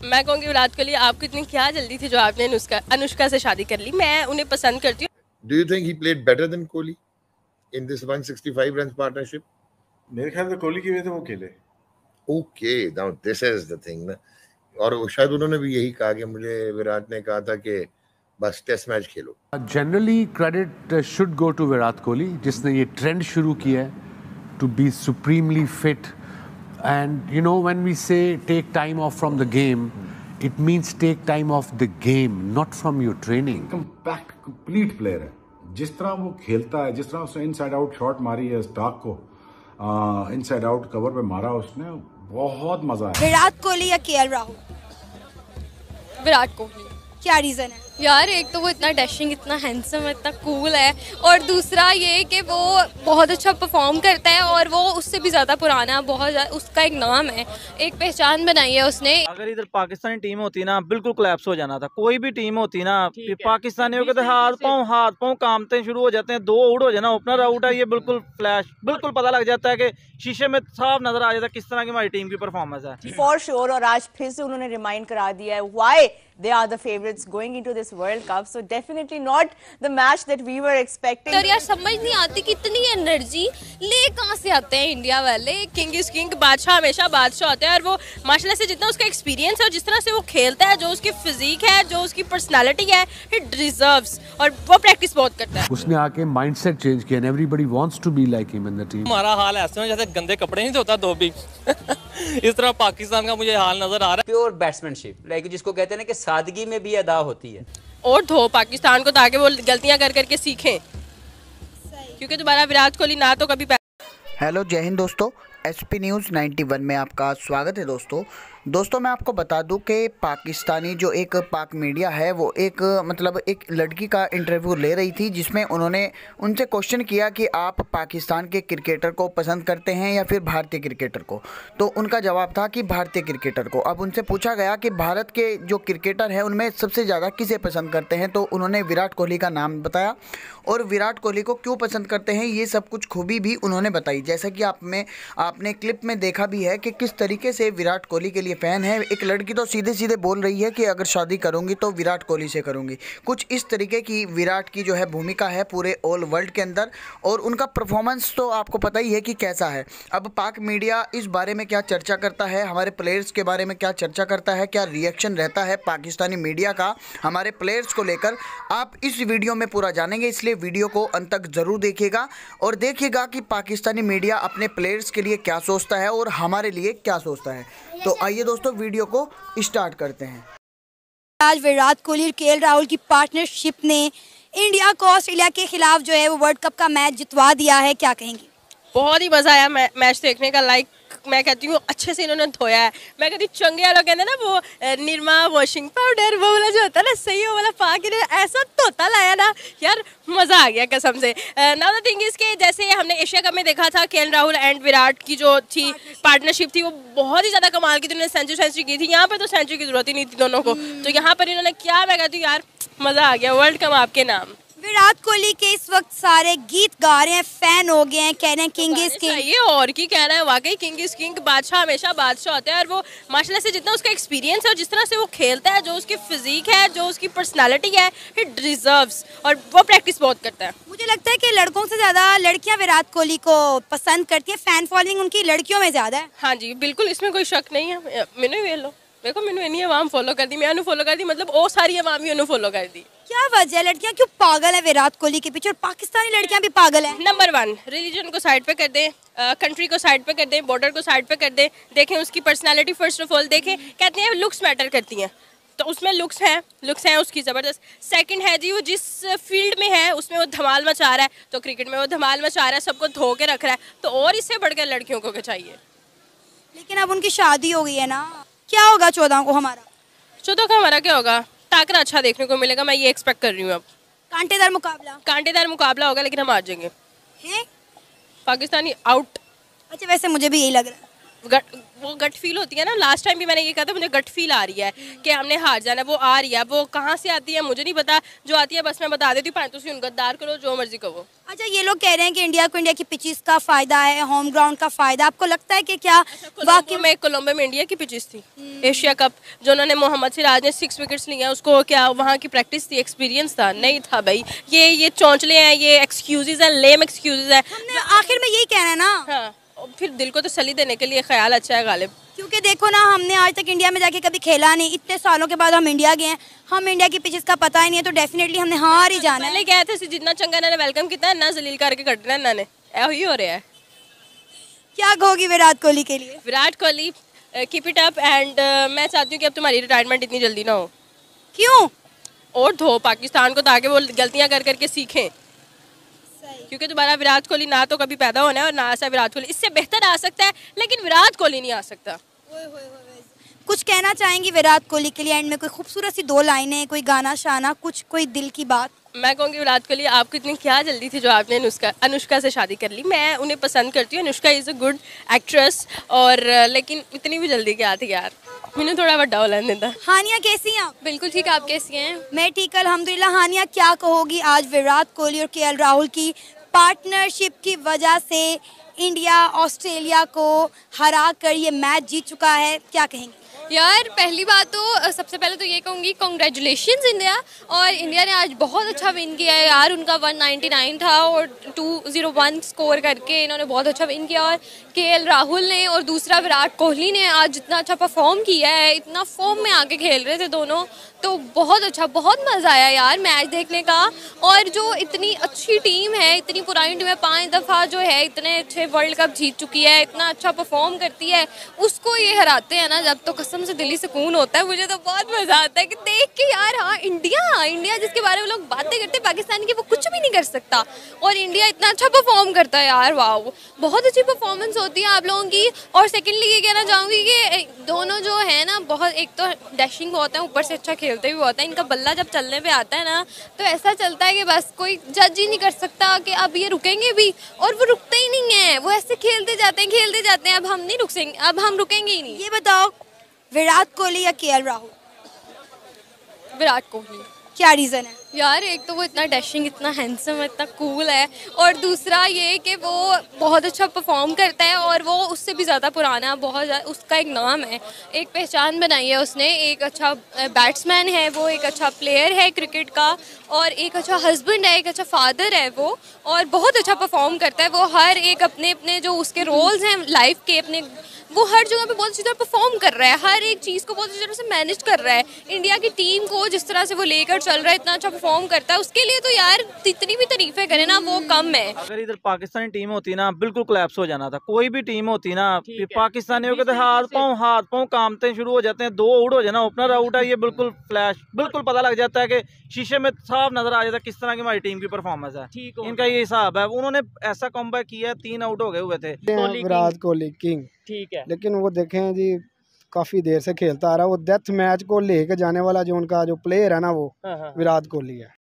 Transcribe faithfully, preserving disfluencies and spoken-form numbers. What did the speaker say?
मैं कहूँगी विराट कोहली, आपको इतनी क्या जल्दी थी जो आपने अनुष्का अनुष्का से शादी कर ली। मैं उन्हें पसंद करती हूँ। Do you think he played better than Kohli in this one sixty-five runs partnership? मेरे ख्याल से कोहली की वजह से वो खेले। Okay, now this is the thing ना। और शायद उन्होंने भी यही कहा कि मुझे विराट ने कहा था कि बस टेस्ट मैच खेलो। Generally credit should go to Virat Kohli जिसने ये ट्रेंड शुरू किया है to be supremely fit and you know when we say take time off from the game it means take time off the game not from your training. Compact complete player है, जिस तरह वो खेलता है, जिस तरह उसने इनसाइड आउट शॉट मारी है स्टार्क को, इनसाइड आउट कवर पे मारा उसने, बहुत मजा आया। विराट कोहली या केएल राहुल? विराट कोहली। क्या रीजन है? यार एक तो वो इतना डैशिंग, इतना हैंडसम, इतना कूल है, और दूसरा ये कि वो बहुत अच्छा परफॉर्म करता है और वो उससे भी ज़्यादा पुराना, बहुत उसका एक नाम है, एक पहचान बनाई है उसने। अगर इधर पाकिस्तानी टीम होती ना बिल्कुल कोलैप्स हो जाना था। कोई भी टीम होती ना, पाकिस्तानियों के तो हाथ पाँव हाथ पाँव कांपते शुरू हो जाते हैं। दो आउट हो जाना, ओपनर आउट है, ये बिल्कुल फ्लैश, बिल्कुल पता लग जाता है कि शीशे में साफ नजर आ जाता है किस तरह की हमारी टीम की परफॉर्मेंस है। फॉर श्योर, और आज फिर से उन्होंने रिमाइंड करा दिया है why they are the favorites going into this World Cup, so definitely not the match that we were expecting. तो यार समझ नहीं आती कितनी एनर्जी ले कहां से आते हैं इंडिया वाले। किंग इज किंग, बादशाह हमेशा बादशाह होते हैं, और वो माशाल्लाह से जितना उसका एक्सपीरियंस है और जिस तरह से वो खेलता है, जो उसकी फिजिक है, जो उसकी पर्सनालिटी है, ही डिजर्व्स, और वो प्रैक्टिस बहुत करता है। उसने आके माइंडसेट चेंज किया, everybody wants to be like him in the team. हमारा हाल ऐसे में जैसे गंदे कपड़े नहीं धोता धोबी इस तरह पाकिस्तान का मुझे हाल नजर आ रहा है। प्योर बैट्समैनशिप, लाइक जिसको कहते हैं ना कि सादगी में भी अदा होती है। और धो पाकिस्तान को ताकि वो गलतियां कर करके सीखें, क्योंकि दोबारा विराट कोहली ना तो कभी। हेलो, जय हिंद दोस्तों, एसपी न्यूज़ इक्यानवे में आपका स्वागत है। दोस्तों दोस्तों मैं आपको बता दूं कि पाकिस्तानी जो एक पाक मीडिया है वो एक मतलब एक लड़की का इंटरव्यू ले रही थी, जिसमें उन्होंने उनसे क्वेश्चन किया कि आप पाकिस्तान के क्रिकेटर को पसंद करते हैं या फिर भारतीय क्रिकेटर को। तो उनका जवाब था कि भारतीय क्रिकेटर को। अब उनसे पूछा गया कि भारत के जो क्रिकेटर हैं उनमें सबसे ज़्यादा किसे पसंद करते हैं, तो उन्होंने विराट कोहली का नाम बताया, और विराट कोहली को क्यों पसंद करते हैं ये सब कुछ खूबी भी उन्होंने बताई। जैसा कि आप में आपने क्लिप में देखा भी है कि किस तरीके से विराट कोहली के लिए फ़ैन है। एक लड़की तो सीधे सीधे बोल रही है कि अगर शादी करूंगी तो विराट कोहली से करूंगी। कुछ इस तरीके की विराट की जो है भूमिका है पूरे ऑल वर्ल्ड के अंदर, और उनका परफॉर्मेंस तो आपको पता ही है कि कैसा है। अब पाक मीडिया इस बारे में क्या चर्चा करता है, हमारे प्लेयर्स के बारे में क्या चर्चा करता है, क्या रिएक्शन रहता है पाकिस्तानी मीडिया का हमारे प्लेयर्स को लेकर, आप इस वीडियो में पूरा जानेंगे। इसलिए वीडियो को अंत तक ज़रूर देखिएगा और देखिएगा कि पाकिस्तानी मीडिया अपने प्लेयर्स के लिए क्या सोचता है और हमारे लिए क्या सोचता है। तो आइए दोस्तों वीडियो को स्टार्ट करते हैं। आज विराट कोहली और केएल राहुल की पार्टनरशिप ने इंडिया को ऑस्ट्रेलिया के खिलाफ जो है वो वर्ल्ड कप का मैच जितवा दिया है, क्या कहेंगे? बहुत ही मजा आया मै, मैच देखने का। लाइक मैं कहती हूँ अच्छे से इन्होंने धोया है। मैं कहती हूँ चंगे वालों कहते हैं ना वो निरमा वॉशिंग पाउडर, वो वाला जो होता है ना, सही वो वाला पा के ऐसा धोता लाया ना यार, मज़ा आ गया कसम से। नाउ द थिंग इज के जैसे हमने एशिया कप में देखा था केएल राहुल एंड विराट की जो थी पार्टनरशिप थी वो बहुत ही ज़्यादा कमाल की थी। उन्होंने सेंचुरी सेंचुरी की थी, यहाँ पर तो सेंचुरी की जरूरत ही नहीं थी दोनों को, तो यहाँ पर इन्होंने क्या, मैं कहती हूँ यार मज़ा आ गया। वर्ल्ड कप आपके नाम। विराट कोहली के इस वक्त सारे गीत गा रहे हैं, फैन हो गए हैं, कह रहे हैं किंग इज किंग। ये और की कह रहा है, वाकई किंग इज किंग, बादशाह हमेशा बादशाह होता है, और वो माशाल्लाह से जितना उसका एक्सपीरियंस है और जिस तरह से वो खेलता है, जो उसकी फिजिक है, जो उसकी पर्सनालिटी है, ही डिजर्व्स, और वो प्रैक्टिस बहुत करता है। मुझे लगता है कि लड़कों से ज्यादा लड़कियां विराट कोहली को पसंद करती है, फैन फॉलोइंग उनकी लड़कियों में ज्यादा है। हाँ जी बिल्कुल, इसमें कोई शक नहीं है। मैंने वे लो देखो, मैंने इन्हीं अवाम फॉलो कर दी, मैं उन्हें फॉलो कर दी, मतलब वो सारी अवाम ही उन्हें फॉलो कर दी। क्या वजह है, लड़कियां क्यों पागल है विराट कोहली के पीछे, और पाकिस्तानी लड़कियां भी पागल है? नंबर वन, रिलीजन को साइड पे कर दें, कंट्री को साइड पे कर दें, बॉर्डर को साइड पे कर दें, देखें उसकी पर्सनालिटी फर्स्ट ऑफ ऑल देखें। कहते हैं लुक्स मैटर करती हैं, तो उसमें लुक्स हैं, लुक्स हैं उसकी ज़बरदस्त। सेकंड है जी वो जिस फील्ड में है उसमें वो धमाल मचा रहा है, तो क्रिकेट में वो धमाल मचा रहा है, सबको धो के रख रहा है, तो और इससे बढ़कर लड़कियों को क्या चाहिए। लेकिन अब उनकी शादी हो गई है ना, क्या होगा चौदह को हमारा? चौदह का हमारा क्या होगा, टाकरा अच्छा देखने को मिलेगा, मैं ये एक्सपेक्ट कर रही हूँ। अब कांटेदार मुकाबला, कांटेदार मुकाबला होगा, लेकिन हम आ जाएंगे। हैं? पाकिस्तानी आउट। अच्छा, वैसे मुझे भी यही लग रहा है। गट, वो गट फील होती है ना, लास्ट टाइम भी मैंने ये कहा था मुझे गट फील आ रही है कि हमने हार जाना है, वो आ रही है, वो कहाँ से आती है मुझे नहीं पता, जो आती है बस मैं बता देती हूँ, तुम गद्दार करो जो मर्जी करो। अच्छा, ये लोग कह रहे हैं कि इंडिया को इंडिया की पिचेस का फायदा है, होम ग्राउंड का फायदा, आपको लगता है कि क्या वाकई में कोलंबो में इंडिया की पिचेस थी? एशिया कप जो उन्होंने मोहम्मद सिराज ने सिक्स विकेट्स लिए हैं, उसको क्या वहाँ की प्रैक्टिस थी, एक्सपीरियंस था? नहीं था भाई। ये ये चौंचले हैं, ये एक्सक्यूजेज हैं, लेम एक्सक्यूजेज हैं। हमने आखिर में यही कहना है ना। हाँ, फिर दिल को तसल्ली देने के लिए ख्याल अच्छा है गालिब, क्योंकि देखो ना, हमने आज तक इंडिया में जाके कभी खेला नहीं, इतने सालों के बाद हम इंडिया गए हैं, हम इंडिया की पिचेस का पता ही नहीं है, तो डेफिनेटली हमने हार ही जाना है। पहले क्या थे, जितना चंगा इन्होंने वेलकम किया ना जलील करके कटना इन्होंने, यही हो रहा है। क्या कहोगी विराट कोहली के लिए? Virat Kohli, keep it up, and मैं चाहती हूँ कि अब तुम्हारी रिटायरमेंट इतनी जल्दी ना हो। क्यों? और धो पाकिस्तान को, ताकि वो गलतियाँ कर करके सीखें, क्योंकि दोबारा विराट कोहली ना तो कभी पैदा होना है और ना ऐसा विराट कोहली, इससे बेहतर आ सकता है लेकिन विराट कोहली नहीं आ सकता। कुछ कहना चाहेंगी विराट कोहली के लिए एंड में? कोई खूबसूरत सी दो लाइनें, कोई गाना शाना, कुछ कोई दिल की बात? मैं कहूँगी विराट कोहली, आपको इतनी क्या जल्दी थी जो आपने अनुष्का अनुष्का से शादी कर ली? मैं उन्हें पसंद करती हूँ, Anushka is a good actress, और लेकिन इतनी भी जल्दी क्या थी यार, मैंने थोड़ा बड़ा हो लेने था। हानिया कैसी हैं आप? बिल्कुल ठीक, आप कैसी हैं? मैं ठीक अल्हम्दुलिल्लाह। हानिया, क्या कहोगी आज विराट कोहली और केएल राहुल की पार्टनरशिप की वजह से इंडिया ऑस्ट्रेलिया को हरा कर ये मैच जीत चुका है, क्या कहेंगे? यार पहली बात तो सबसे पहले तो ये कहूँगी कॉन्ग्रेचुलेशंस इंडिया, और इंडिया ने आज बहुत अच्छा विन किया है यार। उनका वन नाइन्टी नाइन था और टू ज़ीरो वन स्कोर करके इन्होंने बहुत अच्छा विन किया, और केएल राहुल ने और दूसरा विराट कोहली ने आज जितना अच्छा परफॉर्म किया है, इतना फॉर्म में आके खेल रहे थे दोनों, तो बहुत अच्छा, बहुत मज़ा आया यार मैच देखने का। और जो इतनी अच्छी टीम है, इतनी पुरानी टीम है, पांच दफ़ा जो है इतने अच्छे वर्ल्ड कप जीत चुकी है, इतना अच्छा परफॉर्म करती है, उसको ये हराते हैं ना जब, तो कसम से दिली सुकून होता है। मुझे तो बहुत मज़ा आता है कि देख के यार, हाँ इंडिया इंडिया जिसके बारे में लोग बातें करते हैं पाकिस्तान की, वो कुछ भी नहीं कर सकता, और इंडिया इतना अच्छा परफॉर्म करता है यार। वाह, बहुत अच्छी परफॉर्मेंस होती है आप लोगों की। और सेकेंडली ये कहना चाहूँगी कि दोनों जो है ना, बहुत, एक तो डैशिंग बहुत है, ऊपर से अच्छा खेलते भी बहुत है। इनका बल्ला जब चलने पे आता है ना, तो ऐसा चलता है कि बस कोई जज ही नहीं कर सकता कि अब ये रुकेंगे भी, और वो रुकते ही नहीं है, वो ऐसे खेलते जाते हैं खेलते जाते हैं। अब हम नहीं रुकेंगे, अब हम रुकेंगे ही नहीं। ये बताओ, विराट कोहली या केएल राहुल? विराट कोहली। क्या रीज़न है? यार एक तो वो इतना डैशिंग, इतना हैंडसम, इतना कूल है, और दूसरा ये कि वो बहुत अच्छा परफॉर्म करता है, और वो उससे भी ज़्यादा पुराना है, बहुत ज़्यादा, उसका एक नाम है, एक पहचान बनाई है उसने। एक अच्छा बैट्समैन है वो, एक अच्छा प्लेयर है क्रिकेट का, और एक अच्छा हस्बैंड है, एक अच्छा फादर है वो, और बहुत अच्छा परफॉर्म करता है वो। हर एक अपने अपने जो उसके रोल्स हैं लाइफ के, अपने वो हर जगह पे बहुत अच्छी तरह परफॉर्म कर रहा है, हर एक चीज़ को बहुत अच्छी तरह से मैनेज कर रहा है। इंडिया की टीम को जिस तरह से वो लेकर चल रहा है, इतना अच्छा परफॉर्म करता है, उसके लिए तो यार जितनी भी तारीफें करें ना वो कम है। अगर इधर पाकिस्तानी टीम होती ना, बिल्कुल कोलैप्स हो जाना था। कोई भी टीम होती ना, पाकिस्तानियों के तो हाथ पाँव हाथ पाँव कांपते शुरू हो जाते हैं, दो आउट हो जाना, ओपनर आउट है, ये बिल्कुल फ्लैश, बिल्कुल पता लग जाता है कि शीशे में साफ नजर आ जाता है किस तरह की हमारी टीम की परफॉर्मेंस है। इनका ये हिसाब है, उन्होंने ऐसा कमबैक किया, तीन आउट हो गए हुए थे। विराट कोहली किंग, ठीक है, लेकिन वो देखें जी काफी देर से खेलता आ रहा है, वो डेथ मैच को लेके जाने वाला जो उनका जो प्लेयर है ना, वो विराट कोहली है।